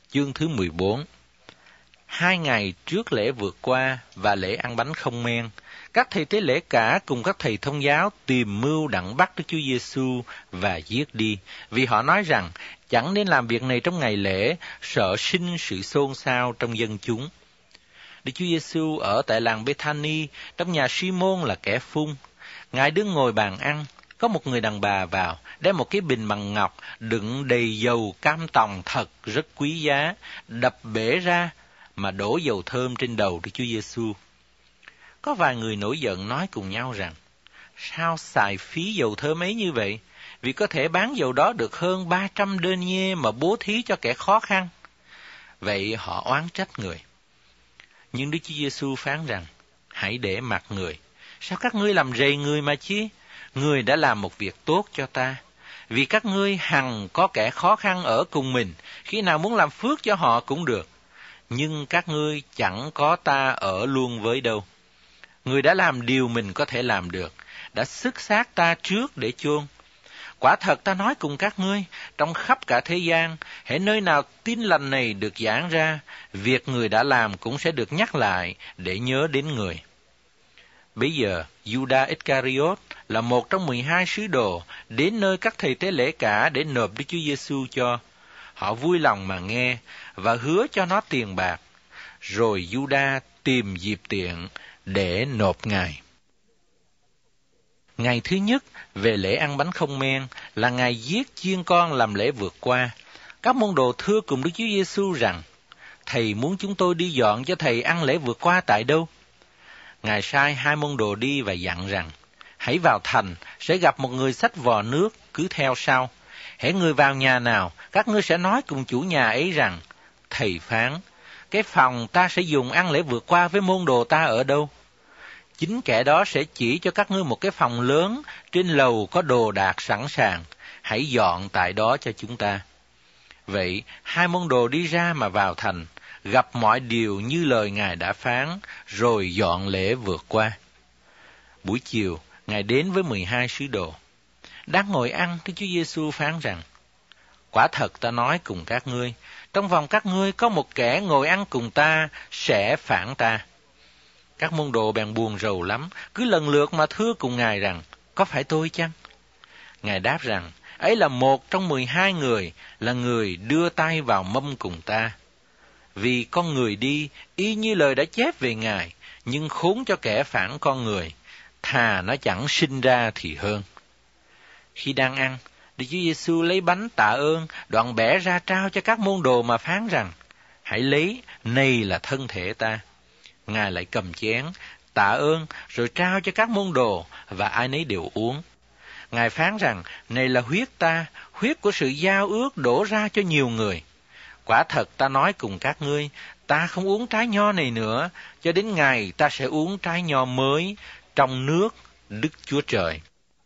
chương thứ 14. 2 ngày trước lễ vượt qua và lễ ăn bánh không men, các thầy tế lễ cả cùng các thầy thông giáo tìm mưu đặng bắt Đức Chúa Giêsu và giết đi, vì họ nói rằng chẳng nên làm việc này trong ngày lễ, sợ sinh sự xôn xao trong dân chúng. Đức Chúa Giêsu ở tại làng Bethany, trong nhà Si-môn là kẻ phung. Ngài đứng ngồi bàn ăn, có một người đàn bà vào, đem một cái bình bằng ngọc đựng đầy dầu cam tòng thật rất quý giá, đập bể ra mà đổ dầu thơm trên đầu Đức Chúa Giêsu. Có vài người nổi giận nói cùng nhau rằng, sao xài phí dầu thơm ấy như vậy? Vì có thể bán dầu đó được hơn 300 denier mà bố thí cho kẻ khó khăn. Vậy họ oán trách người. Nhưng Đức Chúa Giêsu phán rằng, hãy để mặc người. Sao các ngươi làm rầy người mà chi? Người đã làm một việc tốt cho ta. Vì các ngươi hằng có kẻ khó khăn ở cùng mình, khi nào muốn làm phước cho họ cũng được. Nhưng các ngươi chẳng có ta ở luôn với đâu. Người đã làm điều mình có thể làm được, đã xức xác ta trước để chôn. Quả thật ta nói cùng các ngươi, trong khắp cả thế gian, hễ nơi nào tin lành này được giảng ra, việc người đã làm cũng sẽ được nhắc lại để nhớ đến người. Bây giờ, Judas Iscariot là một trong 12 sứ đồ đến nơi các thầy tế lễ cả để nộp Đức Chúa Giêsu cho. Họ vui lòng mà nghe và hứa cho nó tiền bạc. Rồi Judas tìm dịp tiện để nộp Ngài. Ngày thứ nhất về lễ ăn bánh không men là ngày giết chiên con làm lễ vượt qua. Các môn đồ thưa cùng Đức Chúa Giêsu rằng, Thầy muốn chúng tôi đi dọn cho Thầy ăn lễ vượt qua tại đâu? Ngài sai 2 môn đồ đi và dặn rằng, hãy vào thành, sẽ gặp một người xách vò nước, cứ theo sau. Hễ người vào nhà nào, các ngươi sẽ nói cùng chủ nhà ấy rằng, Thầy phán, cái phòng ta sẽ dùng ăn lễ vượt qua với môn đồ ta ở đâu? Chính kẻ đó sẽ chỉ cho các ngươi một cái phòng lớn, trên lầu có đồ đạc sẵn sàng, hãy dọn tại đó cho chúng ta. Vậy, 2 môn đồ đi ra mà vào thành, gặp mọi điều như lời Ngài đã phán, rồi dọn lễ vượt qua. Buổi chiều, Ngài đến với 12 sứ đồ. Đang ngồi ăn, Đức Chúa Giêsu phán rằng, quả thật ta nói cùng các ngươi, trong vòng các ngươi có một kẻ ngồi ăn cùng ta sẽ phản ta. Các môn đồ bèn buồn rầu lắm, cứ lần lượt mà thưa cùng Ngài rằng, có phải tôi chăng? Ngài đáp rằng, ấy là một trong 12 người, là người đưa tay vào mâm cùng ta. Vì con người đi, y như lời đã chép về Ngài, nhưng khốn cho kẻ phản con người, thà nó chẳng sinh ra thì hơn. Khi đang ăn, Đức Chúa Giêsu lấy bánh tạ ơn, đoạn bẻ ra trao cho các môn đồ mà phán rằng, hãy lấy, này là thân thể ta. Ngài lại cầm chén, tạ ơn, rồi trao cho các môn đồ, và ai nấy đều uống. Ngài phán rằng, này là huyết ta, huyết của sự giao ước đổ ra cho nhiều người. Quả thật ta nói cùng các ngươi, ta không uống trái nho này nữa, cho đến ngày ta sẽ uống trái nho mới trong nước Đức Chúa Trời.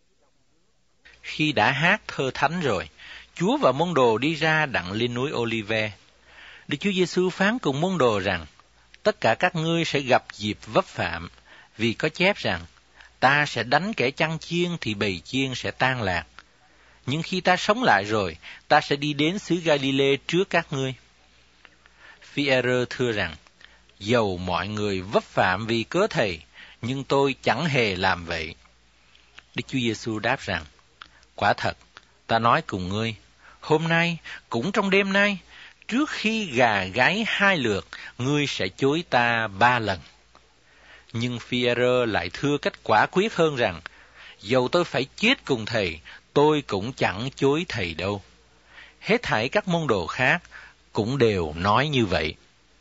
Khi đã hát thơ thánh rồi, Chúa và môn đồ đi ra đặng lên núi Olive. Đức Chúa Giêsu phán cùng môn đồ rằng, tất cả các ngươi sẽ gặp dịp vấp phạm, vì có chép rằng, ta sẽ đánh kẻ chăn chiên thì bầy chiên sẽ tan lạc. Nhưng khi ta sống lại rồi, ta sẽ đi đến xứ Galilee trước các ngươi. Phi-e-rơ thưa rằng, dầu mọi người vấp phạm vì cớ Thầy, nhưng tôi chẳng hề làm vậy. Đức Chúa Giêsu đáp rằng, quả thật, ta nói cùng ngươi, hôm nay, cũng trong đêm nay, trước khi gà gáy 2 lượt, ngươi sẽ chối ta 3 lần. Nhưng Phi-e-rơ lại thưa cách quả quyết hơn rằng, dầu tôi phải chết cùng Thầy, tôi cũng chẳng chối Thầy đâu. Hết thảy các môn đồ khác cũng đều nói như vậy.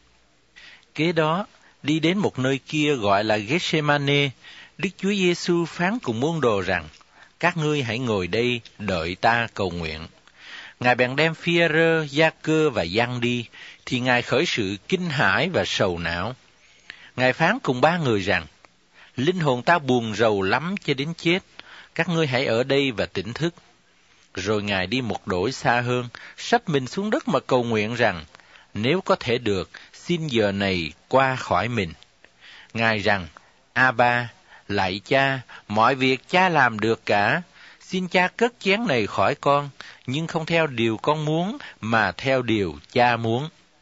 Kế đó, đi đến một nơi kia gọi là Gethsemane, Đức Chúa Giêsu phán cùng môn đồ rằng, các ngươi hãy ngồi đây đợi ta cầu nguyện. Ngài bèn đem Phi-e-rơ, Gia-cơ và Giăng đi, thì Ngài khởi sự kinh hãi và sầu não. Ngài phán cùng 3 người rằng, linh hồn ta buồn rầu lắm cho đến chết, các ngươi hãy ở đây và tỉnh thức. Rồi Ngài đi một đổi xa hơn, sắp mình xuống đất mà cầu nguyện rằng, nếu có thể được, xin giờ này qua khỏi mình. Ngài rằng, A-ba, lạy Cha, mọi việc Cha làm được cả, xin Cha cất chén này khỏi con, nhưng không theo điều con muốn, mà theo điều Cha muốn.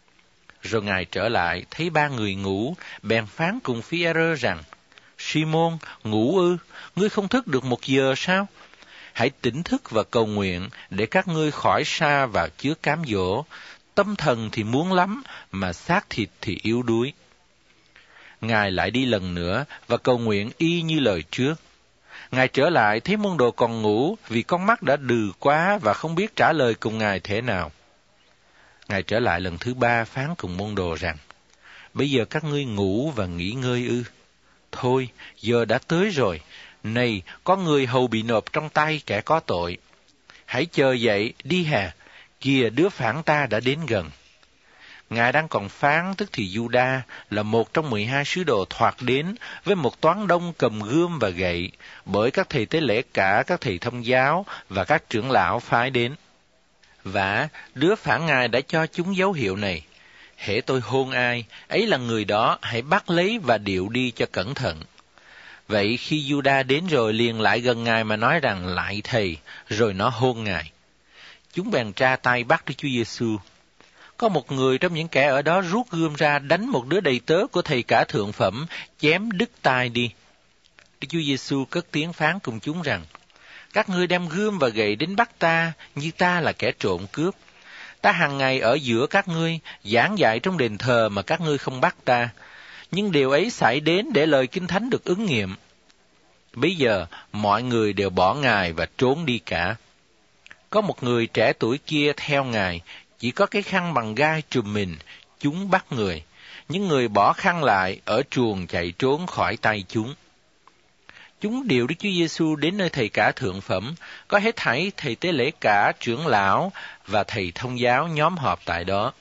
Rồi Ngài trở lại, thấy ba người ngủ, bèn phán cùng Phi-e-rơ rằng, Simôn, ngủ ư, ngươi không thức được 1 giờ sao? Hãy tỉnh thức và cầu nguyện để các ngươi khỏi sa vào chứa cám dỗ. Tâm thần thì muốn lắm, mà xác thịt thì yếu đuối. Ngài lại đi lần nữa và cầu nguyện y như lời trước. Ngài trở lại thấy môn đồ còn ngủ vì con mắt đã đừ quá và không biết trả lời cùng Ngài thế nào. Ngài trở lại lần thứ 3 phán cùng môn đồ rằng, bây giờ các ngươi ngủ và nghỉ ngơi ư? Thôi, giờ đã tới rồi. Này, có người hầu bị nộp trong tay kẻ có tội. Hãy chờ dậy, đi hà. Kìa, đứa phản ta đã đến gần. Ngài đang còn phán, tức thì Giu-đa là một trong 12 sứ đồ thoạt đến với một toán đông cầm gươm và gậy, bởi các thầy tế lễ cả, các thầy thông giáo và các trưởng lão phái đến. Và đứa phản Ngài đã cho chúng dấu hiệu này: hễ tôi hôn ai, ấy là người đó, hãy bắt lấy và điệu đi cho cẩn thận. Vậy khi Giu-đa đến rồi liền lại gần Ngài mà nói rằng, lại thầy, rồi nó hôn Ngài. Chúng bèn tra tay bắt Đức Chúa Giêsu. Có một người trong những kẻ ở đó rút gươm ra đánh một đứa đầy tớ của thầy cả thượng phẩm, chém đứt tai đi. Đức Chúa Giêsu cất tiếng phán cùng chúng rằng, các ngươi đem gươm và gậy đến bắt ta, như ta là kẻ trộm cướp. Ta hàng ngày ở giữa các ngươi, giảng dạy trong đền thờ mà các ngươi không bắt ta. Nhưng điều ấy xảy đến để lời Kinh Thánh được ứng nghiệm. Bây giờ, mọi người đều bỏ Ngài và trốn đi cả. Có một người trẻ tuổi kia theo Ngài, chỉ có cái khăn bằng gai trùm mình, chúng bắt người. Những người bỏ khăn lại, ở chuồng chạy trốn khỏi tay chúng. Chúng điều Đức Chúa Giêsu đến nơi thầy cả thượng phẩm, có hết thảy thầy tế lễ cả, trưởng lão và thầy thông giáo nhóm họp tại đó.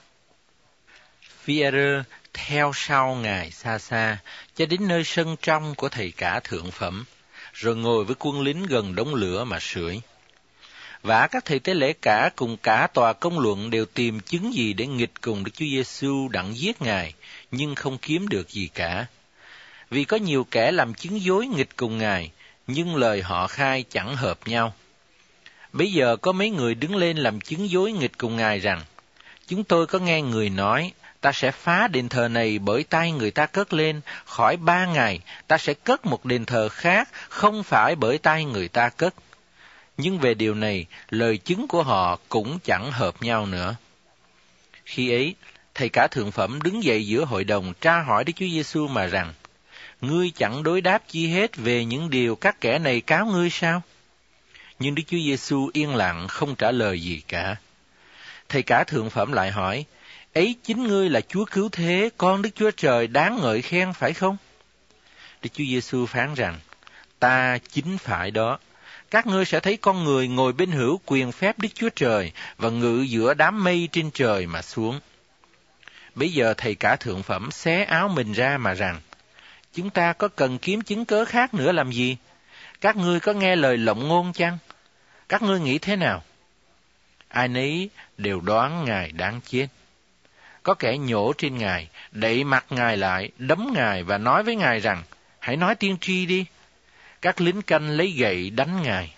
Phi-e-rơ theo sau Ngài xa xa, cho đến nơi sân trong của thầy cả thượng phẩm, rồi ngồi với quân lính gần đống lửa mà sưởi. Và các thầy tế lễ cả cùng cả tòa công luận đều tìm chứng gì để nghịch cùng Đức Chúa Giêsu đặng giết Ngài, nhưng không kiếm được gì cả. Vì có nhiều kẻ làm chứng dối nghịch cùng Ngài, nhưng lời họ khai chẳng hợp nhau. Bây giờ có mấy người đứng lên làm chứng dối nghịch cùng Ngài rằng, chúng tôi có nghe người nói, ta sẽ phá đền thờ này bởi tay người ta cất lên, khỏi 3 ngày ta sẽ cất một đền thờ khác, không phải bởi tay người ta cất. Nhưng về điều này, lời chứng của họ cũng chẳng hợp nhau nữa. Khi ấy, thầy cả thượng phẩm đứng dậy giữa hội đồng tra hỏi Đức Chúa Giêsu mà rằng, ngươi chẳng đối đáp chi hết về những điều các kẻ này cáo ngươi sao? Nhưng Đức Chúa Giêsu yên lặng không trả lời gì cả. Thầy cả thượng phẩm lại hỏi, ấy chính ngươi là Chúa cứu thế, con Đức Chúa Trời đáng ngợi khen phải không? Đức Chúa Giêsu phán rằng, ta chính phải đó. Các ngươi sẽ thấy con người ngồi bên hữu quyền phép Đức Chúa Trời và ngự giữa đám mây trên trời mà xuống. Bây giờ thầy cả thượng phẩm xé áo mình ra mà rằng, chúng ta có cần kiếm chứng cớ khác nữa làm gì? Các ngươi có nghe lời lộng ngôn chăng? Các ngươi nghĩ thế nào? Ai nấy đều đoán Ngài đáng chết. Có kẻ nhổ trên Ngài, đậy mặt Ngài lại, đấm Ngài và nói với Ngài rằng, hãy nói tiên tri đi. Các lính canh lấy gậy đánh Ngài.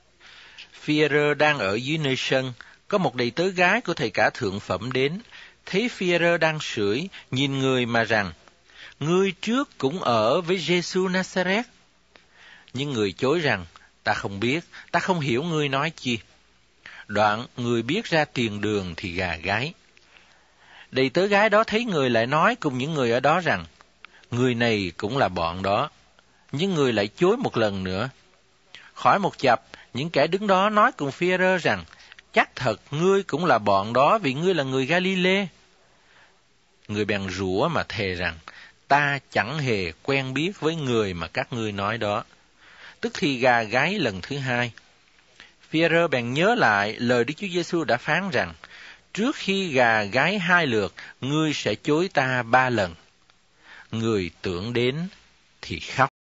Phi-e-rơ đang ở dưới nơi sân, có một đầy tớ gái của thầy cả thượng phẩm đến, thấy Phi-e-rơ đang sưởi, nhìn người mà rằng, ngươi trước cũng ở với Giê-xu Na-sa-rét. Nhưng người chối rằng, ta không biết, ta không hiểu ngươi nói chi. Đoạn người biết ra tiền đường thì gà gáy. Đầy tớ gái đó thấy người lại nói cùng những người ở đó rằng, người này cũng là bọn đó. Nhưng người lại chối một lần nữa. Khỏi một chập, những kẻ đứng đó nói cùng Phi-e-rơ rằng, chắc thật ngươi cũng là bọn đó vì ngươi là người Ga-li-lê. Người bèn rủa mà thề rằng, ta chẳng hề quen biết với người mà các ngươi nói đó. Tức thì gà gáy lần thứ 2. Phi-e-rơ bèn nhớ lại lời Đức Chúa Giêsu đã phán rằng, trước khi gà gáy 2 lượt, ngươi sẽ chối ta 3 lần. Người tưởng đến thì khóc.